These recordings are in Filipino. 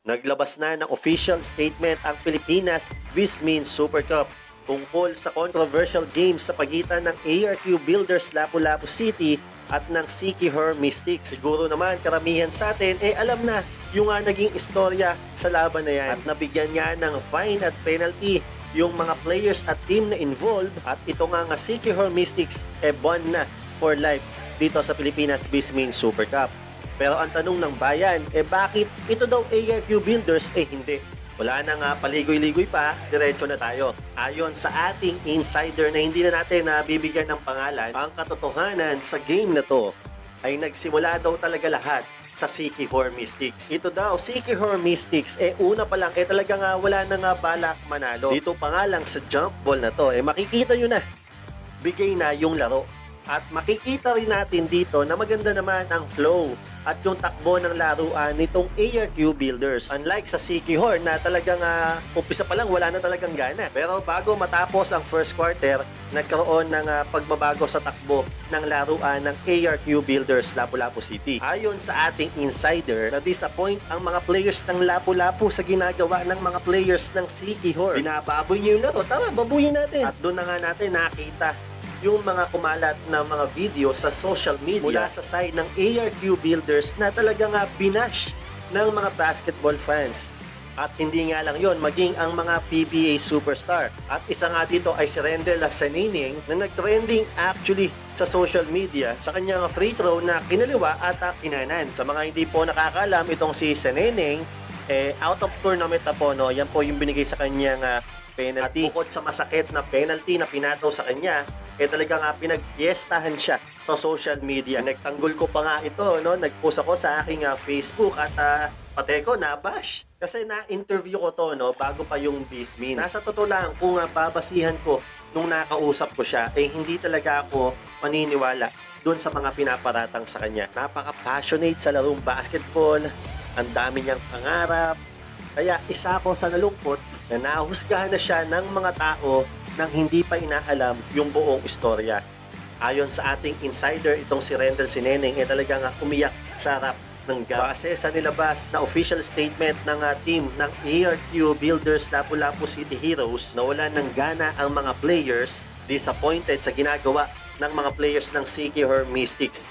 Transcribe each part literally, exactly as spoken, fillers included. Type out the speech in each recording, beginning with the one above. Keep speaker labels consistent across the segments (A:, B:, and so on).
A: Naglabas na ng official statement ang Pilipinas Vismin Super Cup tungkol sa controversial game sa pagitan ng A R Q Builders Lapu-Lapu City at ng Siquijor Mystics. Siguro naman karamihan sa atin eh alam na yung uh, naging istorya sa laban na yan at nabigyan nga ng fine at penalty yung mga players at team na involved at ito nga nga Siquijor Mystics eh bond na for life dito sa Pilipinas Vismin Super Cup. Pero ang tanong ng bayan, eh bakit ito daw A R Q Builders eh hindi? Wala na nga paligoy-ligoy pa, diretso na tayo. Ayon sa ating insider na hindi na natin nabibigyan ng pangalan, ang katotohanan sa game na to ay nagsimula daw talaga lahat sa Siquijor Mystics. Ito daw, Siquijor Mystics, eh una pa lang, eh talaga nga wala na nga balak manalo. Dito pa nga lang sa jump ball na to, eh makikita nyo na, bigay na yung laro. At makikita rin natin dito na maganda naman ang flow at yung takbo ng laruan nitong A R Q Builders. Unlike sa Siquijor na talagang uh, umpisa pa lang wala na talagang gana. Pero bago matapos ang first quarter, nagkaroon ng uh, pagbabago sa takbo ng laruan ng A R Q Builders Lapu-Lapu City. Ayon sa ating insider, na-disappoint ang mga players ng Lapu-Lapu sa ginagawa ng mga players ng Siquijor. Binababoy niyo yung laro, tara babuyin natin. At doon na nga natin nakita yung mga kumalat na mga video sa social media mula sa side ng A R Q Builders na talagang nga binash ng mga basketball fans. At hindi nga lang yon, maging ang mga P B A superstar. At isa nga dito ay si Rendel Sanining na nag-trending actually sa social media sa kanyang free throw na kinaliwa at kinanan. Sa mga hindi po nakakalam, itong si Sanining, eh, out of tournament na po, no? Yan po yung binigay sa kanyang uh, penalty. At bukod sa masakit na penalty na pinataw sa kanya, eh talaga nga pinagpiestahan siya sa social media. Nagtanggol ko pa nga ito, no? Nagpost ako sa aking uh, Facebook at uh, pati ko nabash. Kasi na-interview ko to, no? Bago pa yung Vismin. Nasa totoo lang, kung uh, babasihan ko nung nakausap ko siya, eh hindi talaga ako maniniwala doon sa mga pinaparatang sa kanya. Napaka-passionate sa larong basketball, ang dami niyang pangarap. Kaya isa ako sa nalungkot na nahusgahan na siya ng mga tao nang hindi pa inaalam yung buong istorya. Ayon sa ating insider, itong si Rendel Sanining, eh talagang umiyak sa harap ng gas. Base sa nilabas na official statement ng uh, team ng A R Q Builders Lapu-Lapu City Heroes, nawalan ng gana ang mga players, disappointed sa ginagawa ng mga players ng Siquijor Mystics.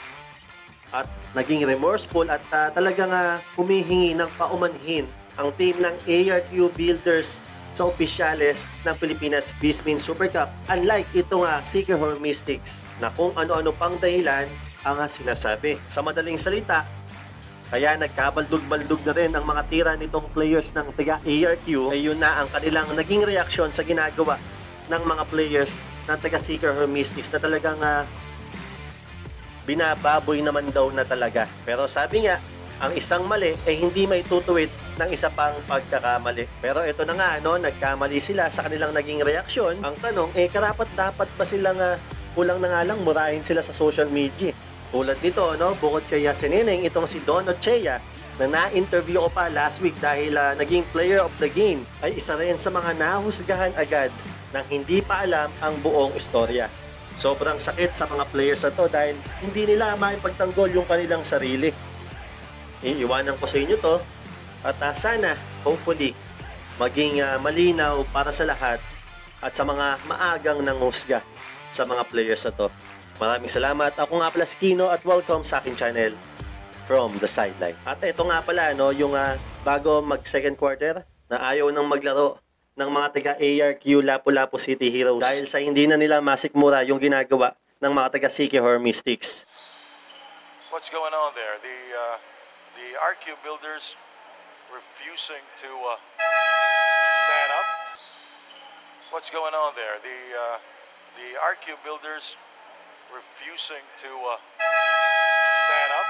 A: At naging remorseful at uh, talagang uh, humihingi ng paumanhin ang team ng A R Q Builders sa opisyales ng Pilipinas Vismin Super Cup, unlike ito nga Siquijor Mystics na kung ano-ano pang dahilan ang sinasabi. Sa madaling salita, kaya nagkabaldug-baldug na rin ang mga tira nitong players ng taga A R Q, ay yun na ang kanilang naging reaksyon sa ginagawa ng mga players ng taga Siquijor Mystics na talagang uh, binababoy naman daw na talaga. Pero sabi nga, ang isang mali ay hindi may tutuwid ng isa pang pagkakamali. Pero ito na nga, no, nagkamali sila sa kanilang naging reaksyon. Ang tanong, eh karapat dapat ba silang uh, kulang na nga lang murahin sila sa social media? Tulad nito, no, bukod kay Sanining, itong si Don Ochea na na-interview ko pa last week dahil uh, naging player of the game, ay isa rin sa mga nahusgahan agad nang hindi pa alam ang buong istorya. Sobrang sakit sa mga players na to dahil hindi nila maipagtanggol yung kanilang sarili. Iiwanan ko sa inyo to at uh, sana, hopefully, maging uh, malinaw para sa lahat at sa mga maagang nanghusga sa mga players na to. Maraming salamat. Ako nga pala si Kino at welcome sa aking channel from the sideline. At ito nga pala, no, yung uh, bago mag second quarter na ayaw nang maglaro ng mga taga A R Q Lapu-Lapu City Heroes dahil sa hindi na nila masikmura yung ginagawa ng mga taga Siquijor Mystics.
B: What's going on there? The uh, the A R Q Builders refusing to uh, stand up. What's going on there? The uh, the A R Q Builders refusing to uh, stand up.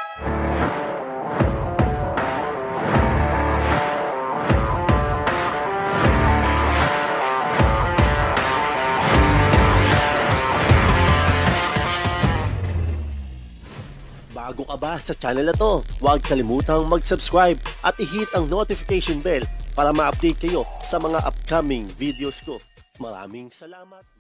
A: Bago ka ba sa channel na to, huwag kalimutang mag-subscribe at i-hit ang notification bell para ma-update kayo sa mga upcoming videos ko. Maraming salamat!